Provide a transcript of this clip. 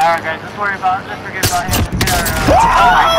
Alright guys, let's forget about him. Let's get our